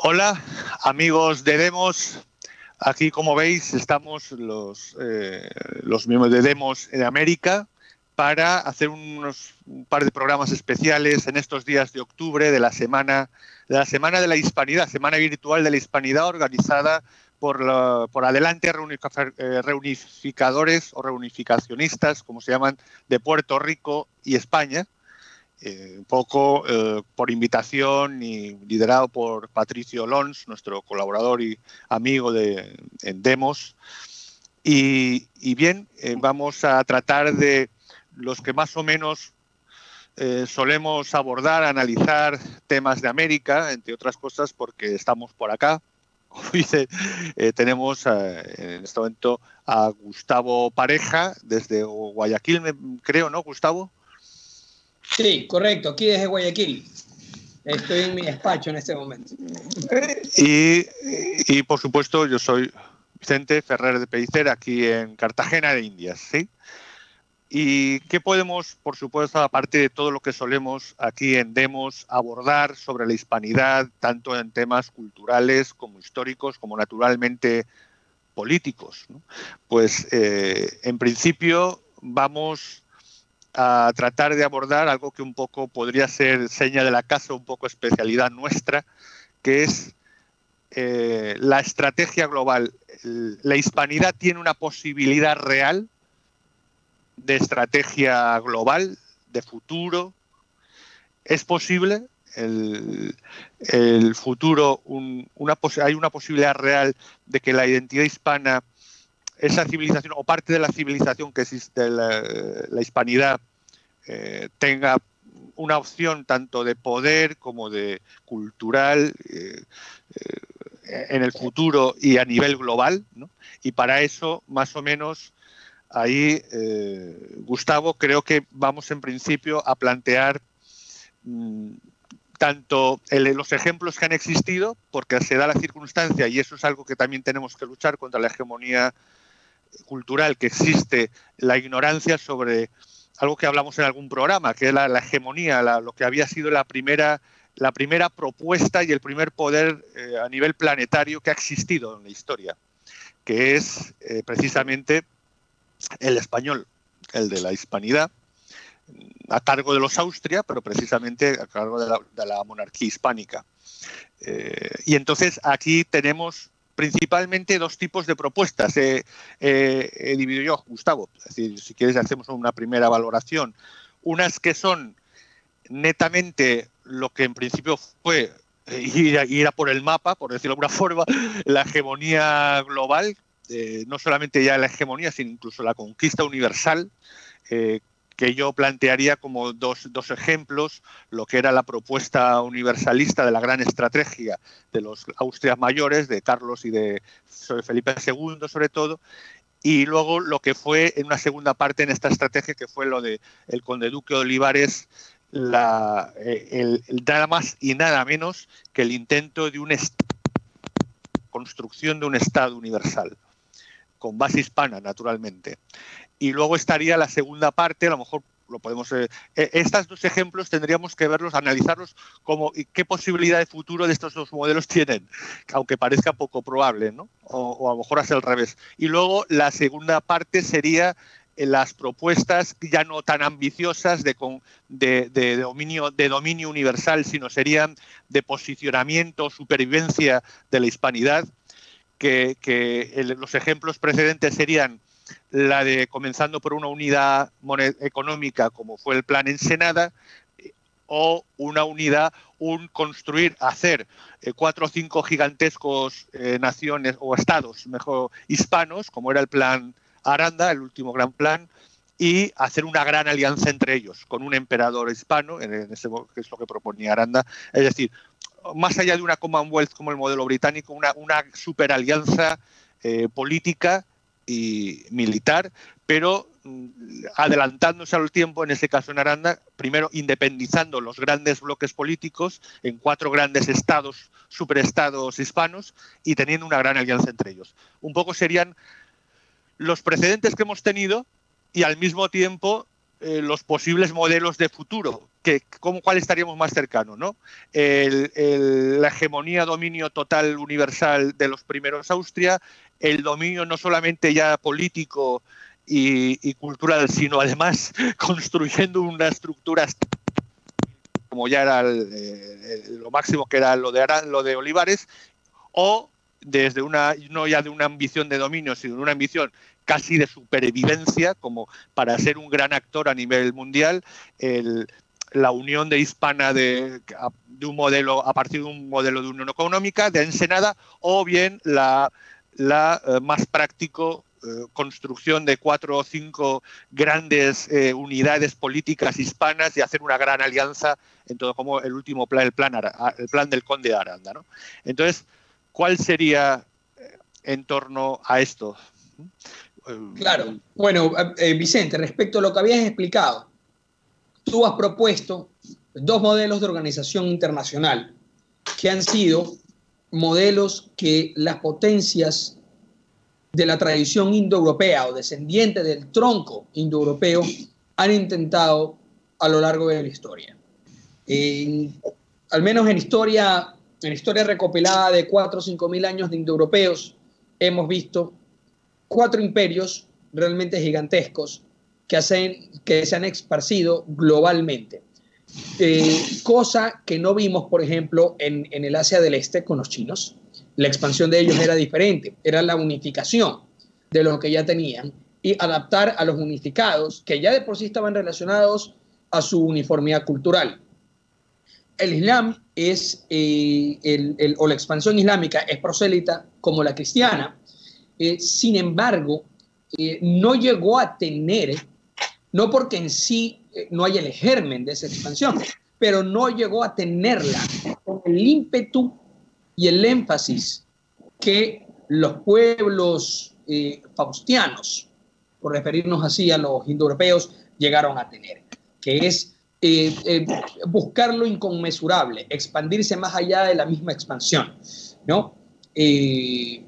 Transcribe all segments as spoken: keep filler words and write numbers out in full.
Hola, amigos de Demos. Aquí, como veis, estamos los, eh, los miembros de Demos en América para hacer unos, un par de programas especiales en estos días de octubre de la semana de la semana de la Hispanidad, semana virtual de la Hispanidad organizada por, la, por Adelante Reunificadores o Reunificacionistas, como se llaman, de Puerto Rico y España. Eh, un poco eh, por invitación y liderado por Patricio Lons, nuestro colaborador y amigo de en Demos. Y, y bien, eh, vamos a tratar de los que más o menos eh, solemos abordar, analizar temas de América, entre otras cosas porque estamos por acá. Como dice, eh, tenemos eh, en este momento a Gustavo Pareja desde Guayaquil, me, creo, ¿no, Gustavo? Sí, correcto, aquí desde Guayaquil. Estoy en mi despacho en este momento. Y, y por supuesto, yo soy Vicente Ferrer de Pellicer, aquí en Cartagena de Indias, ¿sí? ¿Y qué podemos, por supuesto, aparte de todo lo que solemos aquí en Demos, abordar sobre la hispanidad, tanto en temas culturales como históricos, como naturalmente políticos, ¿no? Pues, eh, en principio, vamos a tratar de abordar algo que un poco podría ser seña de la casa, un poco especialidad nuestra, que es eh, la estrategia global. La hispanidad tiene una posibilidad real de estrategia global, de futuro. ¿Es posible el, el futuro? Un, una, hay una posibilidad real de que la identidad hispana, esa civilización o parte de la civilización que existe, la, la hispanidad, eh, tenga una opción tanto de poder como de cultural eh, eh, en el futuro y a nivel global, ¿no? Y para eso, más o menos, ahí, eh, Gustavo, creo que vamos en principio a plantear mmm, tanto el, los ejemplos que han existido, porque se da la circunstancia, y eso es algo que también tenemos que luchar contra la hegemonía cultural que existe, la ignorancia sobre algo que hablamos en algún programa, que es la, la hegemonía, la, lo que había sido la primera, la primera propuesta y el primer poder eh, a nivel planetario que ha existido en la historia, que es eh, precisamente el español, el de la hispanidad, a cargo de los Austria, pero precisamente a cargo de la, de la monarquía hispánica. Eh, y entonces aquí tenemos principalmente dos tipos de propuestas. Eh, eh, he dividido yo, Gustavo, es decir, si quieres hacemos una primera valoración. Unas que son netamente lo que en principio fue ir a, ir a por el mapa, por decirlo de alguna forma, la hegemonía global, eh, no solamente ya la hegemonía, sino incluso la conquista universal, eh, que yo plantearía como dos, dos ejemplos, lo que era la propuesta universalista de la gran estrategia de los Austrias mayores, de Carlos y de Felipe segundo sobre todo, y luego lo que fue en una segunda parte en esta estrategia, que fue lo de el conde-duque de Olivares, la, el, el nada más y nada menos que el intento de una construcción de un Estado universal, con base hispana, naturalmente. Y luego estaría la segunda parte, a lo mejor lo podemos... Eh, estos dos ejemplos tendríamos que verlos, analizarlos como qué posibilidad de futuro de estos dos modelos tienen, aunque parezca poco probable, ¿no? O, o a lo mejor hacia el revés. Y luego la segunda parte sería las propuestas ya no tan ambiciosas de, de, de, dominio, de dominio universal, sino serían de posicionamiento, supervivencia de la hispanidad, que, que el, los ejemplos precedentes serían la de comenzando por una unidad económica como fue el Plan Ensenada, o una unidad, un construir, hacer eh, cuatro o cinco gigantescos eh, naciones o estados, mejor, hispanos, como era el Plan Aranda, el último gran plan, y hacer una gran alianza entre ellos, con un emperador hispano, en ese, que es lo que proponía Aranda, es decir, más allá de una Commonwealth como el modelo británico, una, una superalianza eh, política y militar, pero adelantándose al tiempo, en ese caso en Aranda, primero independizando los grandes bloques políticos en cuatro grandes estados, superestados hispanos, y teniendo una gran alianza entre ellos. Un poco serían los precedentes que hemos tenido y al mismo tiempo eh, los posibles modelos de futuro, que, ¿cómo, ¿cuál estaríamos más cercanos, ¿no? El, el, la hegemonía, dominio total universal de los primeros Austria, el dominio no solamente ya político y, y cultural, sino además construyendo una estructura como ya era el, eh, lo máximo, que era lo de, Ara, lo de Olivares, o desde una, no ya de una ambición de dominio, sino de una ambición casi de supervivencia, como para ser un gran actor a nivel mundial, el, la unión de hispana de, de un modelo, a partir de un modelo de unión económica, de Ensenada, o bien la, la eh, más práctico eh, construcción de cuatro o cinco grandes eh, unidades políticas hispanas y hacer una gran alianza en todo, como el último plan, el plan, el plan del conde de Aranda, ¿no? Entonces, ¿cuál sería en torno a esto? Claro. Bueno, eh, Vicente, respecto a lo que habías explicado, tú has propuesto dos modelos de organización internacional que han sido modelos que las potencias de la tradición indoeuropea o descendiente del tronco indoeuropeo han intentado a lo largo de la historia. En, al menos en historia, en historia recopilada de cuatro o cinco mil años de indoeuropeos, hemos visto cuatro imperios realmente gigantescos que, hacen, que se han esparcido globalmente. Eh, cosa que no vimos, por ejemplo, en, en el Asia del Este con los chinos. La expansión de ellos era diferente, era la unificación de lo que ya tenían y adaptar a los unificados que ya de por sí estaban relacionados a su uniformidad cultural. El Islam es, eh, el, el, o la expansión islámica es prosélita como la cristiana, eh, sin embargo, eh, no llegó a tener, no porque en sí eh, no haya el germen de esa expansión, pero no llegó a tenerla con el ímpetu y el énfasis que los pueblos eh, faustianos, por referirnos así a los indoeuropeos, llegaron a tener, que es eh, eh, buscar lo inconmensurable, expandirse más allá de la misma expansión, ¿no? Eh,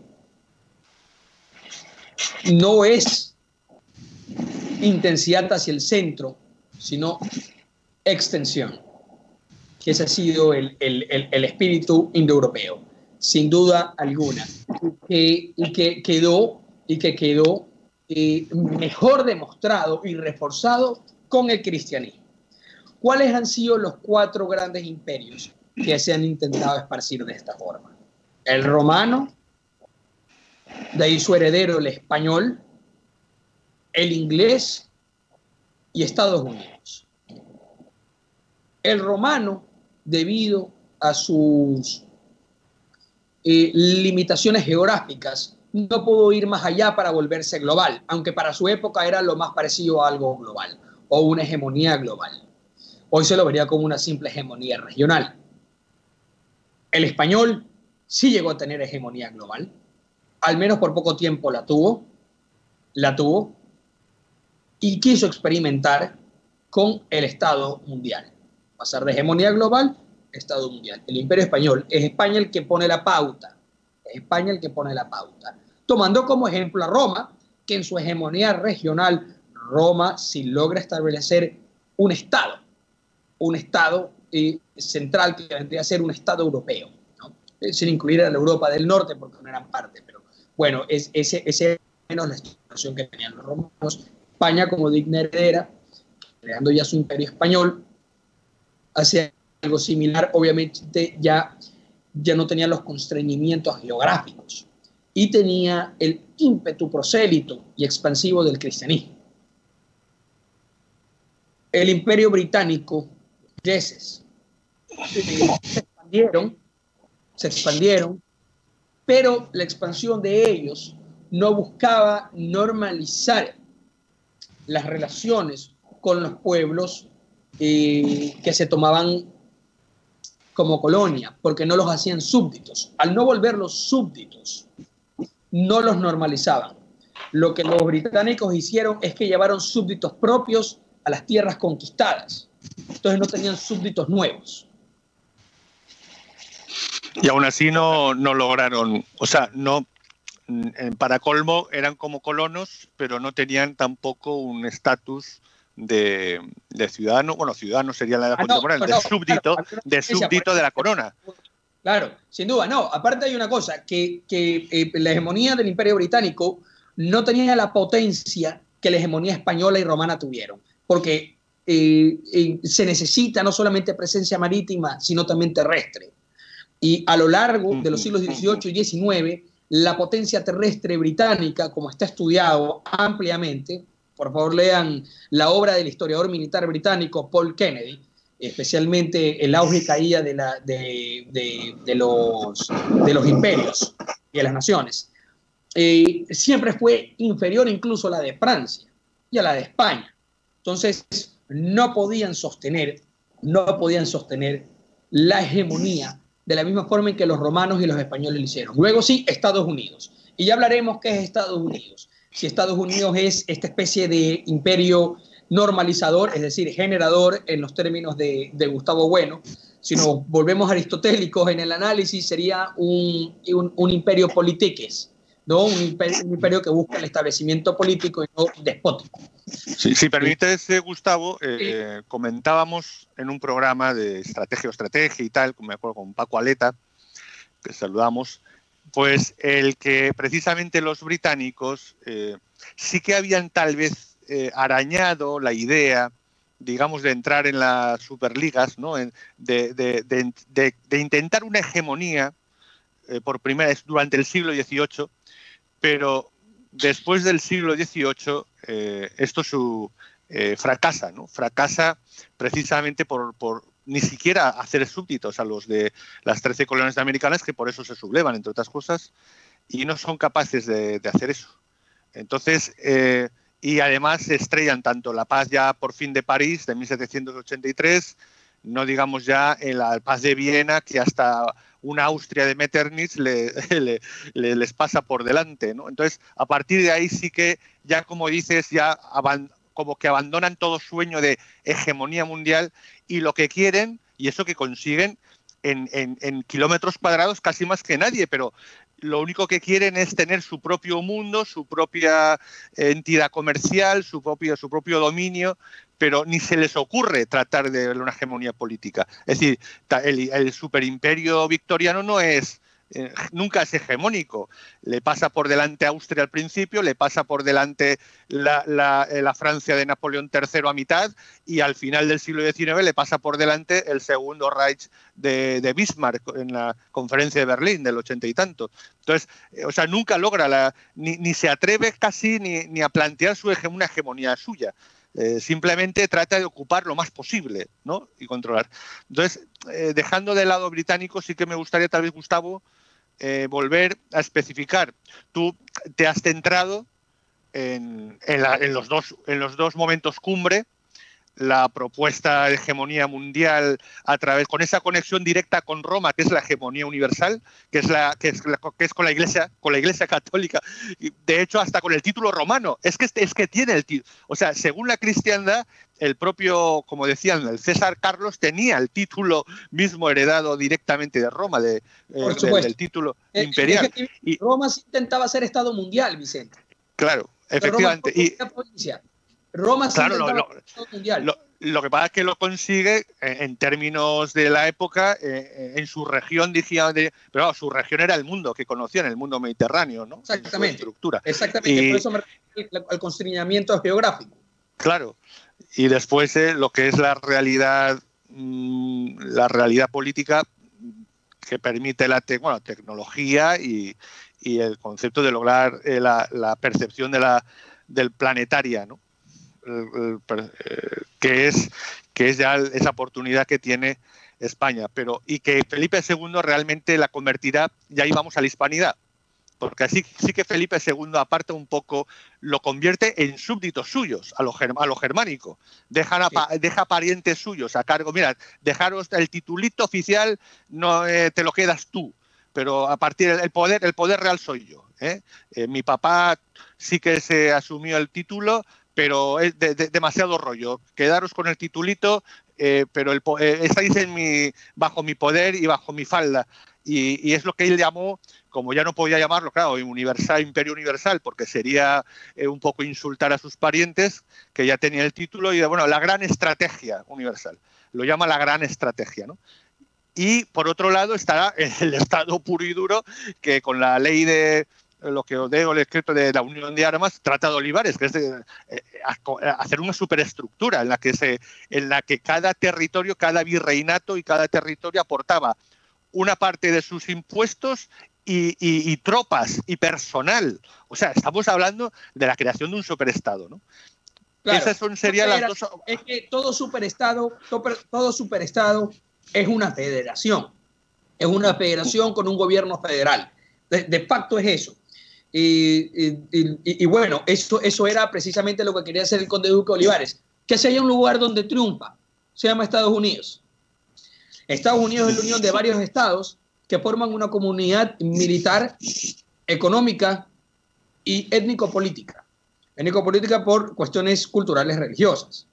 no es intensidad hacia el centro, sino extensión, que ese ha sido el, el, el, el espíritu indoeuropeo, sin duda alguna, que, y que quedó, y que quedó eh, mejor demostrado y reforzado con el cristianismo. ¿Cuáles han sido los cuatro grandes imperios que se han intentado esparcir de esta forma? El romano, de ahí su heredero el español, el inglés y Estados Unidos. El romano, debido a sus eh, limitaciones geográficas, no pudo ir más allá para volverse global, aunque para su época era lo más parecido a algo global o una hegemonía global. Hoy se lo vería como una simple hegemonía regional. El español sí llegó a tener hegemonía global, al menos por poco tiempo la tuvo, la tuvo, y quiso experimentar con el Estado mundial. Pasar de hegemonía global a Estado mundial. El Imperio Español, es España el que pone la pauta, es España el que pone la pauta. Tomando como ejemplo a Roma, que en su hegemonía regional, Roma sí logra establecer un Estado, un Estado eh, central que vendría a ser un Estado europeo, ¿no? Sin incluir a la Europa del Norte porque no eran parte, pero bueno, es, ese, ese menos la situación que tenían los romanos. España como digna heredera, creando ya su imperio español, hacía algo similar, obviamente ya, ya no tenía los constreñimientos geográficos y tenía el ímpetu prosélito y expansivo del cristianismo. El imperio británico, ingleses, se expandieron, se expandieron, pero la expansión de ellos no buscaba normalizar las relaciones con los pueblos eh, que se tomaban como colonia, porque no los hacían súbditos. Al no volverlos súbditos, no los normalizaban. Lo que los británicos hicieron es que llevaron súbditos propios a las tierras conquistadas. Entonces no tenían súbditos nuevos. Y aún así no, no lograron, o sea, no, para colmo eran como colonos, pero no tenían tampoco un estatus de, de ciudadano, bueno, ciudadano sería la edad Ah, no, contemporánea, no, de súbdito, claro, de súbdito de la corona. Claro, sin duda, no. Aparte hay una cosa, que, que eh, la hegemonía del Imperio Británico no tenía la potencia que la hegemonía española y romana tuvieron, porque eh, eh, se necesita no solamente presencia marítima, sino también terrestre. Y a lo largo de los siglos dieciocho y diecinueve, la potencia terrestre británica, como está estudiado ampliamente, por favor lean la obra del historiador militar británico Paul Kennedy, especialmente el auge y caída de, la, de, de, de, los, de los imperios y de las naciones, eh, siempre fue inferior incluso a la de Francia y a la de España. Entonces, no podían sostener, no podían sostener la hegemonía de la misma forma en que los romanos y los españoles lo hicieron. Luego sí, Estados Unidos. Y ya hablaremos qué es Estados Unidos. Si Estados Unidos es esta especie de imperio normalizador, es decir, generador en los términos de, de Gustavo Bueno. Si nos volvemos aristotélicos en el análisis, sería un, un, un imperio politiques, ¿no? Un imperio, un imperio que busca el establecimiento político y no despótico. Sí, si permites, Gustavo, eh, sí. comentábamos en un programa de estrategia o estrategia y tal, me acuerdo con Paco Aleta, que saludamos, pues el que precisamente los británicos eh, sí que habían tal vez eh, arañado la idea, digamos, de entrar en las superligas, ¿no? En, de, de, de, de, de intentar una hegemonía eh, por primera vez durante el siglo dieciocho, pero después del siglo dieciocho eh, esto su, eh, fracasa, ¿no? Fracasa precisamente por, por ni siquiera hacer súbditos a los de las trece colonias americanas, que por eso se sublevan, entre otras cosas, y no son capaces de, de hacer eso. Entonces, eh, y además se estrellan tanto la paz ya por fin de París de mil setecientos ochenta y tres, no digamos ya en la paz de Viena, que hasta una Austria de Metternich le, le, le, les pasa por delante, ¿no? Entonces, a partir de ahí sí que ya, como dices, ya como que abandonan todo sueño de hegemonía mundial y lo que quieren, y eso que consiguen en, en, en kilómetros cuadrados casi más que nadie, pero lo único que quieren es tener su propio mundo, su propia entidad comercial, su propio, su propio dominio, pero ni se les ocurre tratar de una hegemonía política. Es decir, el, el superimperio victoriano no es, eh, nunca es hegemónico. Le pasa por delante a Austria al principio, le pasa por delante la, la, la Francia de Napoleón tercero a mitad, y al final del siglo diecinueve le pasa por delante el segundo Reich de, de Bismarck en la conferencia de Berlín del ochenta y tanto. Entonces, eh, o sea, nunca logra, la, ni, ni se atreve casi ni, ni a plantear su hege, una hegemonía suya. Eh, simplemente trata de ocupar lo más posible, ¿no? Y controlar. Entonces, eh, dejando de lado británico, sí que me gustaría, tal vez, Gustavo, eh, volver a especificar. Tú te has centrado en, en, la, en, los dos, en los dos momentos cumbre, la propuesta de hegemonía mundial a través, con esa conexión directa con Roma, que es la hegemonía universal, que es, la, que es, la, que es con la Iglesia, con la Iglesia católica, y de hecho hasta con el título romano, es que, es que tiene el título, o sea, según la cristiandad, el propio, como decían, el César Carlos tenía el título mismo heredado directamente de Roma, de, eh, de, del título eh, imperial. Es que y, Roma sí intentaba ser Estado mundial, Vicente. Claro, efectivamente. Roma, y, Roma sí claro, intentaba lo, ser Estado mundial. Lo, lo que pasa es que lo consigue en, en términos de la época, eh, en su región, decía, de, pero bueno, su región era el mundo que conocían, el mundo mediterráneo, ¿no? Exactamente. En su estructura. Exactamente, y, por eso me refiero al constreñimiento geográfico. Claro, y después eh, lo que es la realidad, mmm, la realidad política que permite la te bueno, tecnología y, y el concepto de lograr eh, la, la percepción de la, del planetaria, ¿no? El, el, eh, que es que es ya esa oportunidad que tiene España, pero y que Felipe segundo realmente la convertirá, y ahí vamos a la hispanidad, porque así sí que Felipe segundo aparta un poco, lo convierte en súbditos suyos a lo, a lo germánico, dejan a, sí. deja parientes suyos a cargo, mira, dejaros el titulito oficial, no eh, te lo quedas tú, pero a partir del poder, el poder real soy yo, ¿eh? Eh, mi papá sí que se asumió el título, pero es de, de, demasiado rollo. Quedaros con el titulito, eh, pero el, eh, estáis en mi, bajo mi poder y bajo mi falda. Y, y es lo que él llamó, como ya no podía llamarlo, claro, universal, imperio universal, porque sería eh, un poco insultar a sus parientes, que ya tenía el título, y de, bueno, la gran estrategia universal. Lo llama la gran estrategia, ¿no? Y por otro lado estará el Estado puro y duro, que con la ley de lo que os digo, el escrito de la Unión de Armas, trata de Olivares, que es de, eh, hacer una superestructura en la que se, en la que cada territorio, cada virreinato y cada territorio aportaba una parte de sus impuestos y, y, y tropas y personal. O sea, estamos hablando de la creación de un superestado, ¿no? Claro, Esas son, serían las dos. Es que todo superestado, todo superestado es una federación. Es una federación con un gobierno federal. De, de facto es eso. Y, y, y, y bueno, eso, eso era precisamente lo que quería hacer el conde duque Olivares. Que si hay un lugar donde triunfa, se llama Estados Unidos. Estados Unidos es la unión de varios estados que forman una comunidad militar, económica y étnico-política. Étnico-política por cuestiones culturales religiosas.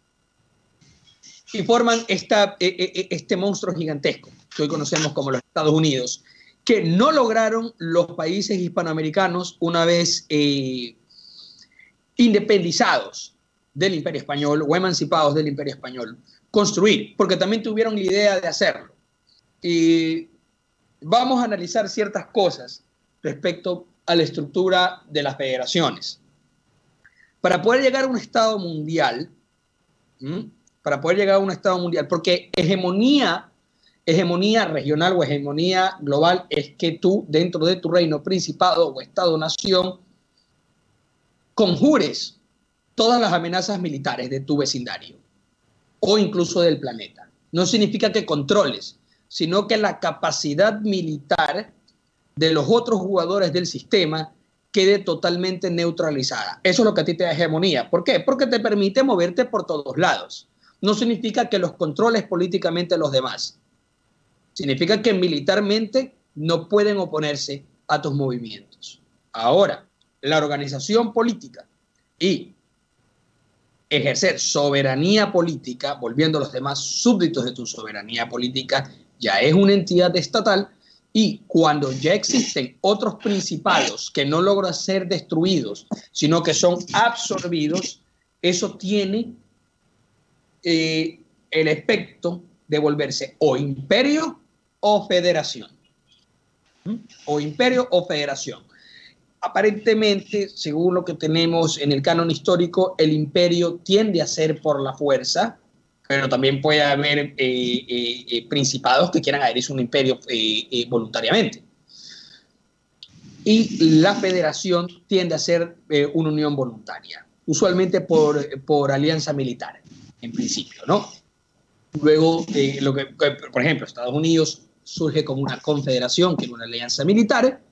Y forman esta, este monstruo gigantesco que hoy conocemos como los Estados Unidos, que no lograron los países hispanoamericanos una vez eh, independizados del Imperio Español o emancipados del Imperio Español, construir, porque también tuvieron la idea de hacerlo. Y vamos a analizar ciertas cosas respecto a la estructura de las federaciones. Para poder llegar a un Estado mundial, ¿m? para poder llegar a un Estado mundial, porque hegemonía, hegemonía regional o hegemonía global es que tú, dentro de tu reino, principado o Estado-nación, conjures todas las amenazas militares de tu vecindario o incluso del planeta. No significa que controles, sino que la capacidad militar de los otros jugadores del sistema quede totalmente neutralizada. Eso es lo que a ti te da hegemonía. ¿Por qué? Porque te permite moverte por todos lados. No significa que los controles políticamente a los demás. Significa que militarmente no pueden oponerse a tus movimientos. Ahora, la organización política y ejercer soberanía política, volviendo a los demás súbditos de tu soberanía política, ya es una entidad estatal, y cuando ya existen otros principados que no logran ser destruidos, sino que son absorbidos, eso tiene eh, el efecto de volverse o imperio o federación. ¿Mm? O imperio o federación. Aparentemente, según lo que tenemos en el canon histórico, el imperio tiende a ser por la fuerza, pero también puede haber eh, eh, eh, principados que quieran adherirse a un imperio eh, eh, voluntariamente. Y la federación tiende a ser eh, una unión voluntaria, usualmente por, por alianza militar, en principio, ¿no? Luego, eh, lo que, por ejemplo, Estados Unidos surge como una confederación, que es una alianza militar.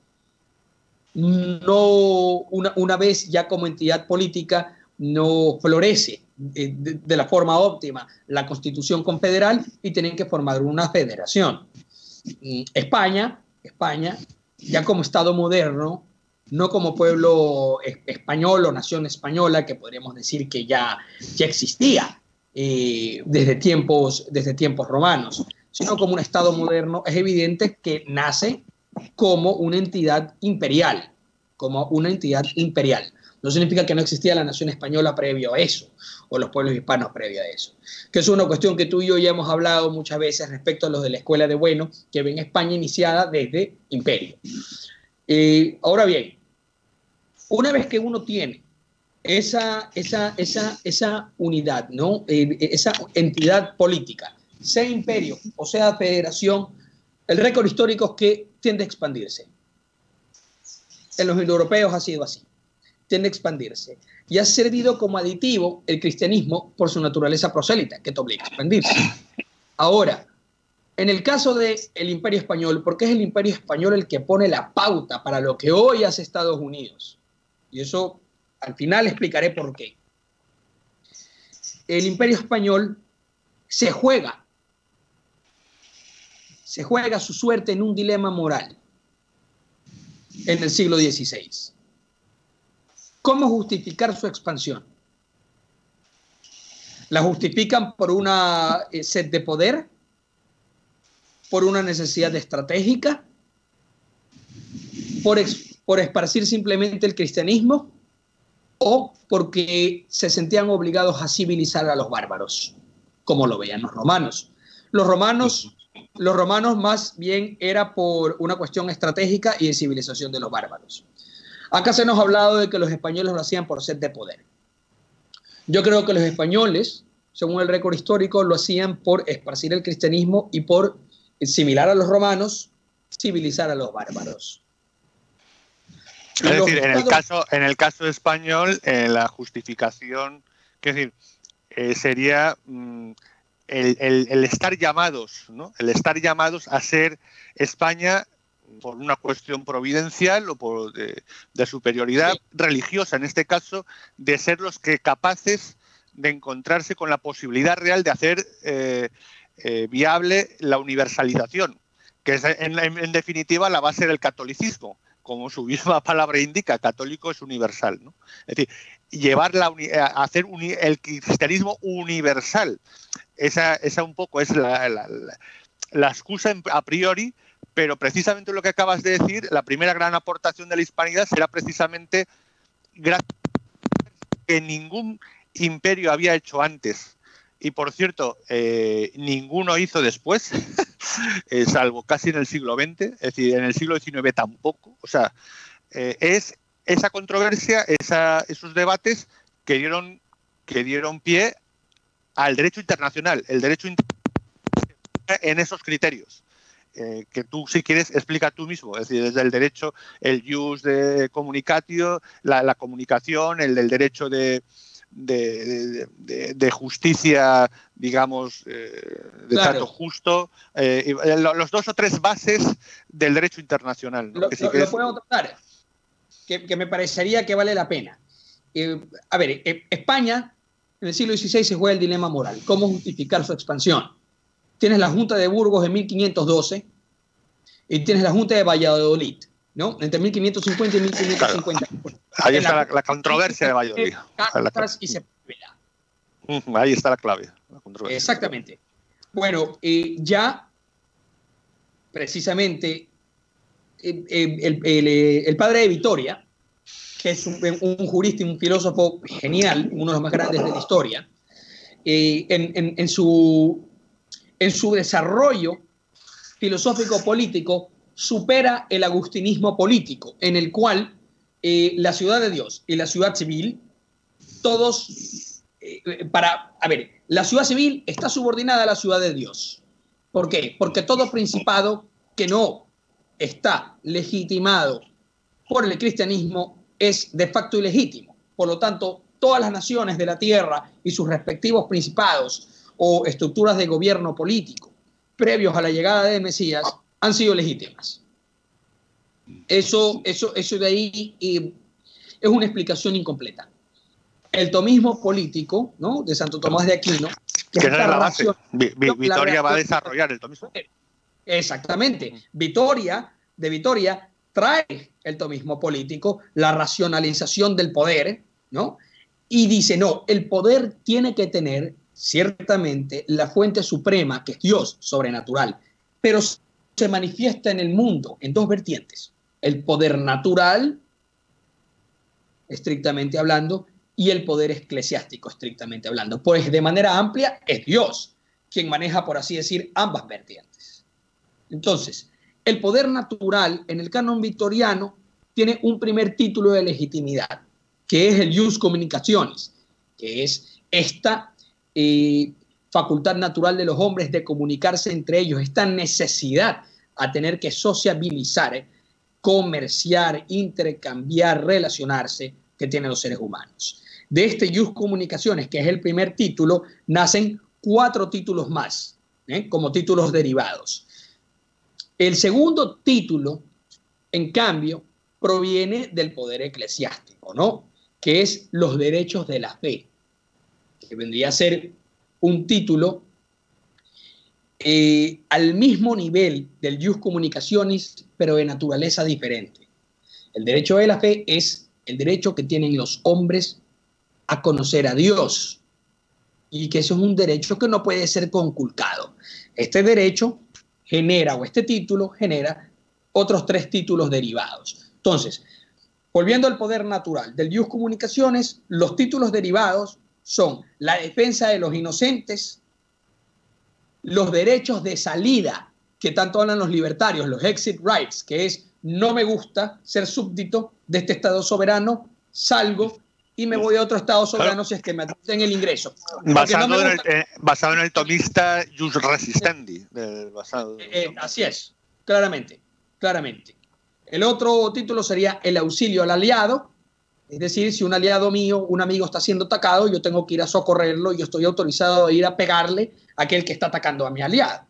No, una, una vez ya como entidad política, no florece de, de, de la forma óptima la Constitución confederal y tienen que formar una federación. España, España, ya como Estado moderno, no como pueblo español o nación española, que podríamos decir que ya, ya existía eh, desde, tiempos, desde tiempos romanos, sino como un Estado moderno, es evidente que nace como una entidad imperial, como una entidad imperial. No significa que no existía la nación española previo a eso, o los pueblos hispanos previo a eso. Que es una cuestión que tú y yo ya hemos hablado muchas veces respecto a los de la Escuela de Bueno, que ven España iniciada desde imperio. Eh, ahora bien, una vez que uno tiene esa, esa, esa, esa unidad, ¿no? Eh, esa entidad política, sea imperio o sea federación, el récord histórico es que tiende a expandirse. En los indoeuropeos ha sido así. Tiende a expandirse. Y ha servido como aditivo el cristianismo por su naturaleza prosélita, que te obliga a expandirse. Ahora, en el caso del Imperio Español, porque es el Imperio Español el que pone la pauta para lo que hoy hace Estados Unidos. Y eso al final explicaré por qué. El Imperio Español se juega se juega su suerte en un dilema moral en el siglo dieciséis. ¿Cómo justificar su expansión? ¿La justifican por una sed de poder? ¿Por una necesidad estratégica? por, ex, por esparcir simplemente el cristianismo o porque se sentían obligados a civilizar a los bárbaros, como lo veían los romanos. Los romanos, los romanos más bien era por una cuestión estratégica y de civilización de los bárbaros. Acá se nos ha hablado de que los españoles lo hacían por sed de poder. Yo creo que los españoles, según el récord histórico, lo hacían por esparcir el cristianismo y por, similar a los romanos, civilizar a los bárbaros. Es decir, en el caso, en el caso español, eh, la justificación, es decir, eh, sería mm, el, el, el estar llamados, ¿no? El estar llamados a ser España por una cuestión providencial o por de, de superioridad sí. religiosa, en este caso, de ser los que capaces de encontrarse con la posibilidad real de hacer eh, eh, viable la universalización, que es en, en, en definitiva la base del catolicismo. Como su misma palabra indica, católico es universal, ¿no? Es decir, llevar la uni, a hacer uni, el cristianismo universal. Esa, esa un poco es la, la, la, la excusa a priori, pero precisamente lo que acabas de decir, la primera gran aportación de la hispanidad será precisamente gracias a que ningún imperio había hecho antes. Y por cierto, eh, ninguno hizo después, eh, salvo casi en el siglo veinte, es decir, en el siglo diecinueve tampoco. O sea, eh, es esa controversia, esa, esos debates que dieron, que dieron pie al derecho internacional, el derecho internacional en esos criterios. Eh, que tú, si quieres, explica tú mismo, es decir, desde el derecho, el jus de communicatio, la, la comunicación, el del derecho de... De, de, de, de justicia, digamos, eh, de claro. trato justo, eh, los dos o tres bases del derecho internacional, ¿no? Lo, que sí lo, que lo es... puedo tratar, que, que me parecería que vale la pena. Eh, a ver, eh, España en el siglo dieciséis se juega el dilema moral. ¿Cómo justificar su expansión? Tienes la Junta de Burgos en mil quinientos doce y tienes la Junta de Valladolid, ¿no? Entre mil quinientos cincuenta y mil quinientos cincuenta. Claro. Ahí está la, la controversia de Valladolid. Y se Ahí está la clave. La controversia. Exactamente. Bueno, eh, ya precisamente eh, el, el, el padre de Vitoria, que es un, un jurista y un filósofo genial, uno de los más grandes de la historia, eh, en, en, en, su, en su desarrollo filosófico-político supera el agustinismo político, en el cual eh, la ciudad de Dios y la ciudad civil, todos, eh, para, a ver, la ciudad civil está subordinada a la ciudad de Dios. ¿Por qué? Porque todo principado que no está legitimado por el cristianismo es de facto ilegítimo. Por lo tanto, todas las naciones de la tierra y sus respectivos principados o estructuras de gobierno político previos a la llegada de Mesías han sido legítimas. Eso, eso, eso de ahí eh, es una explicación incompleta. El tomismo político, ¿no?, de Santo Tomás de Aquino, que, que es la base. Vi, vi, Vitoria va a desarrollar el tomismo. Exactamente. Vitoria, de Vitoria trae el tomismo político, la racionalización del poder, ¿no? Y dice, no, el poder tiene que tener ciertamente la fuente suprema, que es Dios sobrenatural, pero se manifiesta en el mundo en dos vertientes: el poder natural, estrictamente hablando, y el poder eclesiástico, estrictamente hablando. Pues de manera amplia es Dios quien maneja, por así decir, ambas vertientes. Entonces, el poder natural en el canon victoriano tiene un primer título de legitimidad, que es el jus communicationis, que es esta eh, facultad natural de los hombres de comunicarse entre ellos, esta necesidad a tener que sociabilizar, comerciar, intercambiar, relacionarse que tienen los seres humanos. De este jus communicationis, que es el primer título, nacen cuatro títulos más, ¿eh?, como títulos derivados. El segundo título, en cambio, proviene del poder eclesiástico, ¿no?, que es los derechos de la fe, que vendría a ser un título eh, al mismo nivel del jus communicationis, pero de naturaleza diferente. El derecho de la fe es el derecho que tienen los hombres a conocer a Dios, y que eso es un derecho que no puede ser conculcado. Este derecho genera, o este título genera, otros tres títulos derivados. Entonces, volviendo al poder natural del ius comunicaciones, los títulos derivados son la defensa de los inocentes, los derechos de salida, que tanto hablan los libertarios, los exit rights, que es no me gusta ser súbdito de este Estado soberano, salgo y me voy a otro Estado soberano, claro, si es que me admiten el ingreso. Basado, no en el, eh, basado en el tomista Jus Resistendi. Eh, basado... eh, eh, así es, claramente, claramente. El otro título sería el auxilio al aliado, es decir, si un aliado mío, un amigo está siendo atacado, yo tengo que ir a socorrerlo, yo estoy autorizado a ir a pegarle a aquel que está atacando a mi aliado.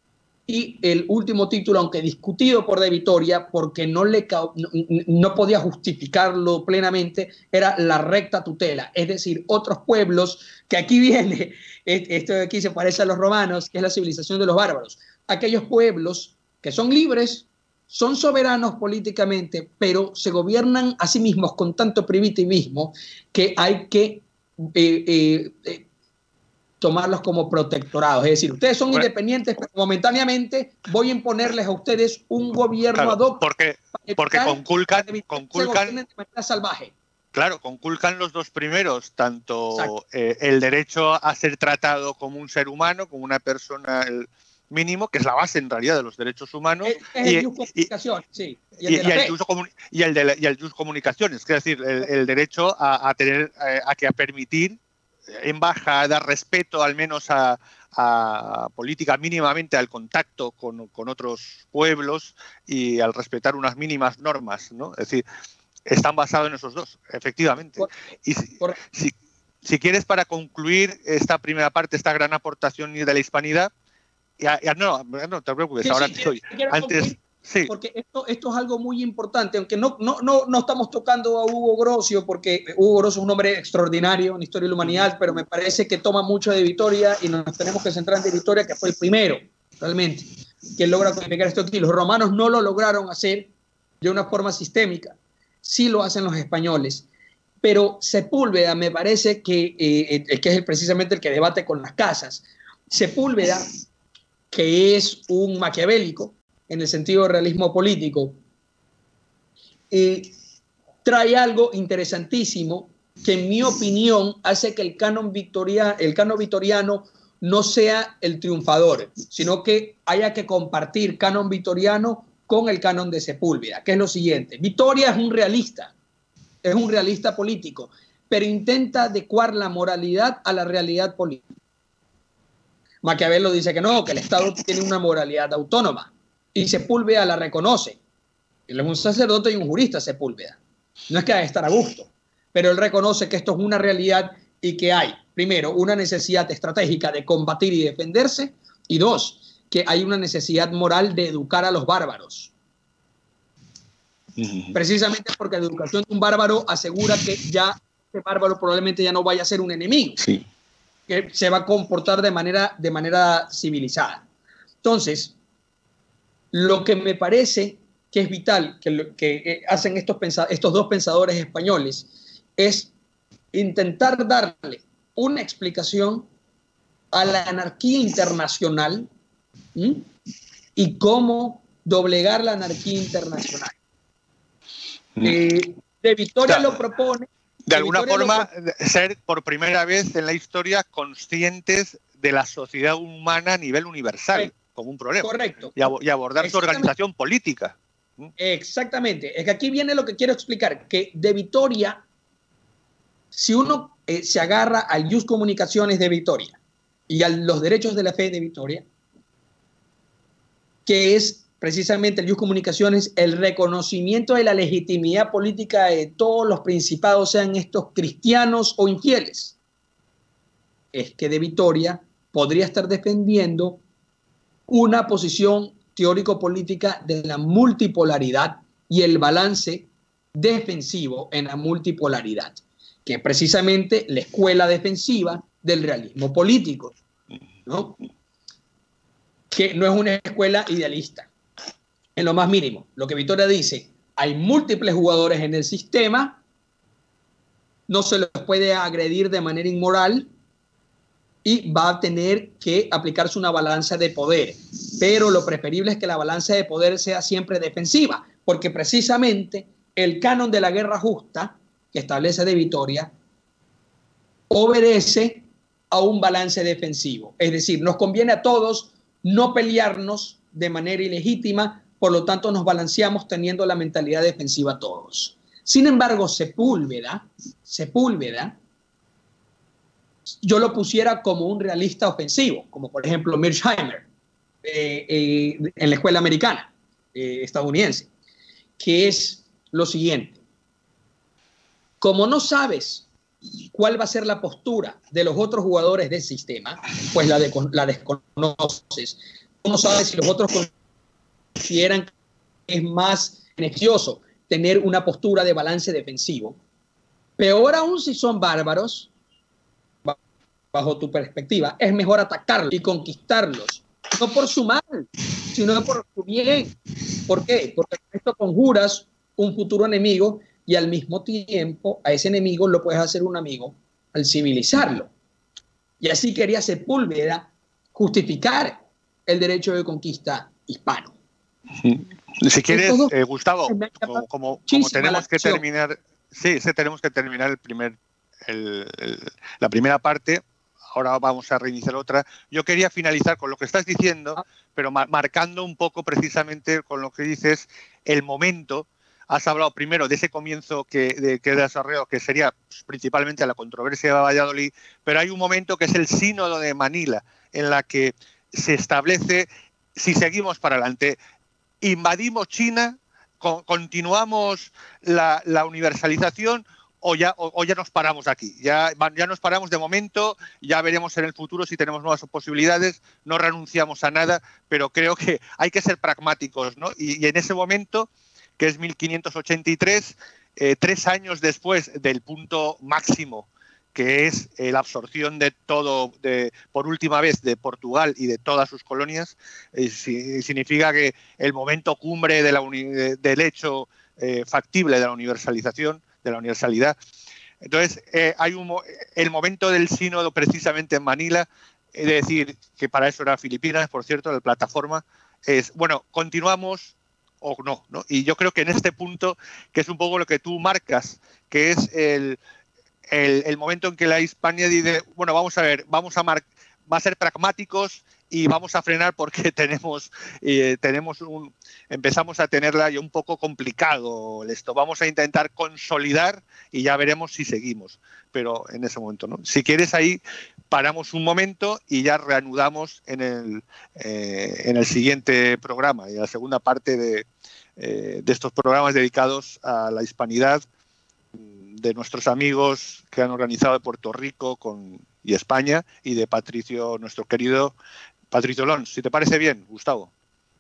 Y el último título, aunque discutido por De Vitoria, porque no, le, no, no podía justificarlo plenamente, era la recta tutela, es decir, otros pueblos, que aquí viene, esto de aquí se parece a los romanos, que es la civilización de los bárbaros, aquellos pueblos que son libres, son soberanos políticamente, pero se gobiernan a sí mismos con tanto primitivismo que hay que eh, eh, eh, tomarlos como protectorados. Es decir, ustedes son bueno, independientes, pero momentáneamente voy a imponerles a ustedes un gobierno claro, ad hoc. Porque, porque conculcan, conculcan de manera salvaje. Claro, conculcan los dos primeros, tanto eh, el derecho a ser tratado como un ser humano, como una persona... El, mínimo, que es la base en realidad de los derechos humanos, es, es y, el comunicación, sí, y el, y, y, el y el de la, y el just comunicaciones, es decir, el, el derecho a, a tener a, a que a permitir en baja, respeto al menos a, a política mínimamente al contacto con, con otros pueblos y al respetar unas mínimas normas, ¿no? Es decir, están basados en esos dos, efectivamente. Por, y si, por... si, si quieres, para concluir esta primera parte, esta gran aportación de la hispanidad, Ya, ya, no, no te preocupes, sí, ahora sí, te estoy. Antes, sí. Porque esto, esto es algo muy importante, aunque no, no, no, no estamos tocando a Hugo Grocio, porque Hugo Grocio es un hombre extraordinario en historia de la humanidad, pero me parece que toma mucho de Vitoria y nos tenemos que centrar en De Vitoria, que fue el primero, realmente, que logra codificar esto aquí. Los romanos no lo lograron hacer de una forma sistémica, sí lo hacen los españoles. Pero Sepúlveda me parece que, eh, que es precisamente el que debate con las casas. Sepúlveda, que es un maquiavélico en el sentido de realismo político, eh, trae algo interesantísimo que en mi opinión hace que el canon, victoria, el canon vitoriano no sea el triunfador, sino que haya que compartir canon vitoriano con el canon de Sepúlveda, que es lo siguiente. Vitoria es un realista, es un realista político, pero intenta adecuar la moralidad a la realidad política. Maquiavelo dice que no, que el Estado tiene una moralidad autónoma y Sepúlveda la reconoce. Él es un sacerdote y un jurista, Sepúlveda. No es que haya que estar a gusto, pero él reconoce que esto es una realidad y que hay, primero, una necesidad estratégica de combatir y defenderse, y dos, que hay una necesidad moral de educar a los bárbaros. Uh-huh. Precisamente porque la educación de un bárbaro asegura que ya este bárbaro probablemente ya no vaya a ser un enemigo. Sí. Que se va a comportar de manera, de manera civilizada. Entonces, lo que me parece que es vital que, lo, que hacen estos, estos dos pensadores españoles es intentar darle una explicación a la anarquía internacional, ¿sí? Y cómo doblegar la anarquía internacional. Eh, de Vitoria lo propone. De alguna forma, ser por primera vez en la historia conscientes de la sociedad humana a nivel universal, correcto, como un problema. Correcto. Y, ab y abordar su organización política. Exactamente. Es que aquí viene lo que quiero explicar, que De Vitoria, si uno eh, se agarra al Jus Comunicaciones de Vitoria y a los derechos de la fe de Vitoria, que es precisamente el Jus Comunicaciones, el reconocimiento de la legitimidad política de todos los principados, sean estos cristianos o infieles, es que De Vitoria podría estar defendiendo una posición teórico-política de la multipolaridad y el balance defensivo en la multipolaridad, que es precisamente la escuela defensiva del realismo político, ¿no? Que no es una escuela idealista. En lo más mínimo, lo que Vitoria dice, hay múltiples jugadores en el sistema, no se los puede agredir de manera inmoral y va a tener que aplicarse una balanza de poder. Pero lo preferible es que la balanza de poder sea siempre defensiva, porque precisamente el canon de la guerra justa que establece de Vitoria obedece a un balance defensivo. Es decir, nos conviene a todos no pelearnos de manera ilegítima, por lo tanto nos balanceamos teniendo la mentalidad defensiva todos. Sin embargo, Sepúlveda, Sepúlveda, yo lo pusiera como un realista ofensivo, como por ejemplo Mearsheimer eh, eh, en la escuela americana eh, estadounidense, que es lo siguiente: como no sabes cuál va a ser la postura de los otros jugadores del sistema, pues la, de, la desconoces. Tú no sabes si los otros consideran que es más beneficioso tener una postura de balance defensivo. Peor aún si son bárbaros, bajo tu perspectiva, es mejor atacarlos y conquistarlos, no por su mal, sino por su bien. ¿Por qué? Porque esto conjuras un futuro enemigo y al mismo tiempo a ese enemigo lo puedes hacer un amigo al civilizarlo. Y así quería Sepúlveda justificar el derecho de conquista hispano. Si quieres, eh, Gustavo, como, como, como tenemos que terminar, sí, sí, tenemos que terminar el primer, el, el, la primera parte. Ahora vamos a reiniciar otra. Yo quería finalizar con lo que estás diciendo, ah. pero mar marcando un poco precisamente con lo que dices, el momento. Has hablado primero de ese comienzo que, de, que desarrolló, que sería pues, principalmente la controversia de Valladolid, pero hay un momento que es el sínodo de Manila, en la que se establece, si seguimos para adelante, invadimos China, con, continuamos la, la universalización, O ya, o, o ya nos paramos aquí, ya, ya nos paramos de momento, ya veremos en el futuro si tenemos nuevas posibilidades, no renunciamos a nada, pero creo que hay que ser pragmáticos, ¿no? Y, y en ese momento, que es mil quinientos ochenta y tres, eh, tres años después del punto máximo, que es eh, la absorción de todo, de, por última vez, de Portugal y de todas sus colonias, eh, si, significa que el momento cumbre de la uni, de, del hecho eh, factible de la universalización, de la universalidad. Entonces, eh, hay un, el momento del sínodo precisamente en Manila, es de decir, que para eso era Filipinas, por cierto, la plataforma, es, bueno, continuamos o no, ¿no? Y yo creo que en este punto, que es un poco lo que tú marcas, que es el, el, el momento en que la Hispania dice, bueno, vamos a ver, vamos a, mar, va a ser pragmáticos y vamos a frenar porque tenemos, eh, tenemos un, empezamos a tenerla ya un poco complicado esto. Vamos a intentar consolidar y ya veremos si seguimos. Pero en ese momento, ¿no? Si quieres ahí paramos un momento y ya reanudamos en el, eh, en el siguiente programa, en la segunda parte de, eh, de estos programas dedicados a la hispanidad de nuestros amigos que han organizado de Puerto Rico con, y España, y de Patricio, nuestro querido Patricio Lons. Si te parece bien, Gustavo.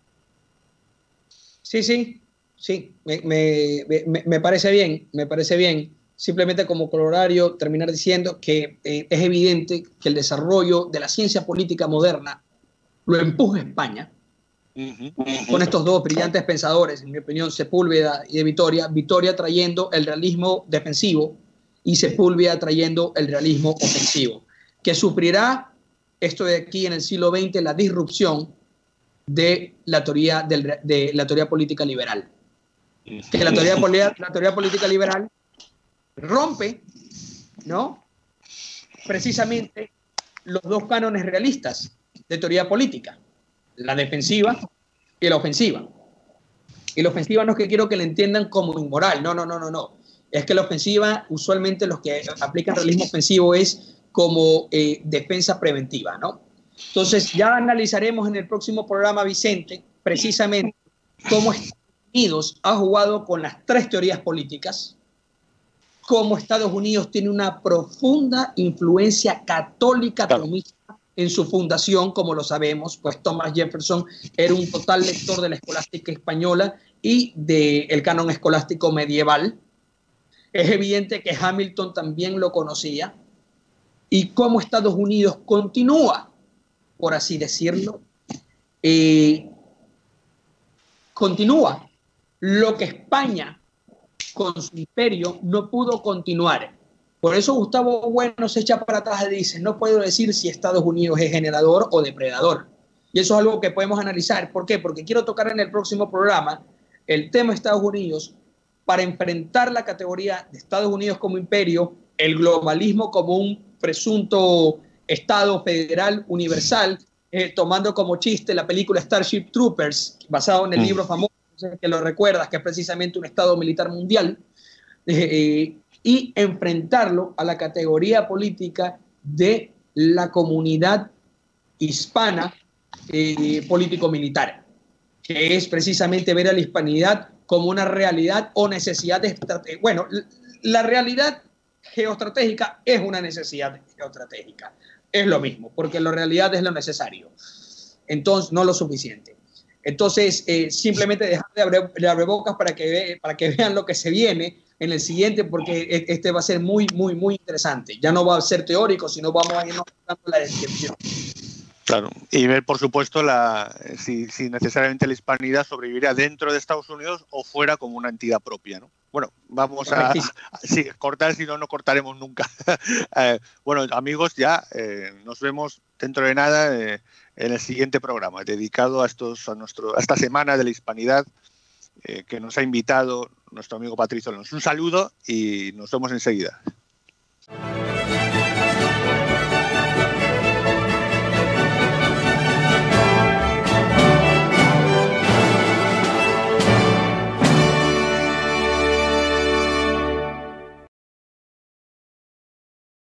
Sí, sí, sí, me, me, me, me parece bien, me parece bien. Simplemente como colorario terminar diciendo que eh, es evidente que el desarrollo de la ciencia política moderna lo empuja España, uh-huh, uh-huh. con estos dos brillantes pensadores, en mi opinión, Sepúlveda y de Vitoria, Vitoria trayendo el realismo defensivo y Sepúlveda trayendo el realismo ofensivo, que sufrirá esto de aquí en el siglo veinte, la disrupción de la teoría, del, de la teoría política liberal. Que la teoría, la teoría política liberal rompe, ¿no?, precisamente los dos cánones realistas de teoría política, la defensiva y la ofensiva. Y la ofensiva no es que quiero que la entiendan como inmoral, no, no, no, no, no. Es que la ofensiva, usualmente los que aplican realismo ofensivo es como eh, defensa preventiva, ¿no? Entonces ya analizaremos en el próximo programa, Vicente, precisamente cómo Estados Unidos ha jugado con las tres teorías políticas, cómo Estados Unidos tiene una profunda influencia católica tomista en su fundación, como lo sabemos, pues Thomas Jefferson era un total lector de la escolástica española y del canon escolástico medieval. Es evidente que Hamilton también lo conocía. Y cómo Estados Unidos continúa, por así decirlo, eh, continúa lo que España con su imperio no pudo continuar. Por eso Gustavo Bueno se echa para atrás y dice, no puedo decir si Estados Unidos es generador o depredador. Y eso es algo que podemos analizar. ¿Por qué? Porque quiero tocar en el próximo programa el tema de Estados Unidos para enfrentar la categoría de Estados Unidos como imperio, el globalismo como un presunto Estado federal universal, eh, tomando como chiste la película Starship Troopers, basado en el mm. libro famoso, que lo recuerdas, que es precisamente un Estado militar mundial, eh, y enfrentarlo a la categoría política de la comunidad hispana eh, político-militar, que es precisamente ver a la hispanidad como una realidad o necesidad estratégica. Bueno, la realidad geoestratégica es una necesidad geoestratégica. Es lo mismo, porque la realidad es lo necesario. Entonces, no lo suficiente. Entonces, eh, simplemente dejar de abrir, de abrir bocas para que, ve, para que vean lo que se viene en el siguiente, porque este va a ser muy, muy, muy interesante. Ya no va a ser teórico, sino vamos a irnos dando la descripción. Claro, y ver, por supuesto, la, si, si necesariamente la hispanidad sobrevivirá dentro de Estados Unidos o fuera como una entidad propia, ¿no? Bueno, vamos a, a sí, cortar, si no, no cortaremos nunca. eh, bueno, amigos, ya eh, nos vemos dentro de nada eh, en el siguiente programa, dedicado a, estos, a, nuestro, a esta semana de la hispanidad eh, que nos ha invitado nuestro amigo Patricio Alonso. Un saludo y nos vemos enseguida.